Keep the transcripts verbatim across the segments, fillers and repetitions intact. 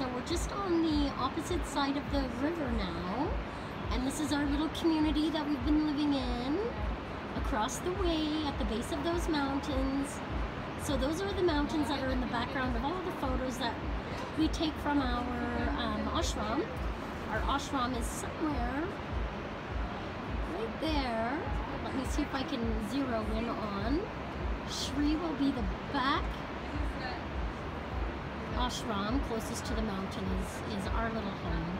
So we're just on the opposite side of the river now, and this is our little community that we've been living in across the way at the base of those mountains. So those are the mountains that are in the background of all the photos that we take from our um, ashram. Our ashram is somewhere right there. Let me see if I can zero in on. Shri will be the back ashram closest to the mountain is, is our little home.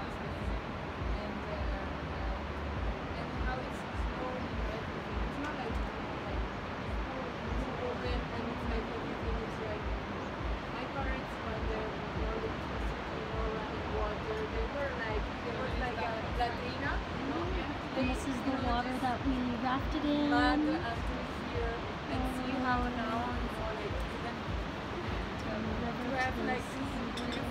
And this is the water that we rafted in. But after here, let's see how now it's like even to have like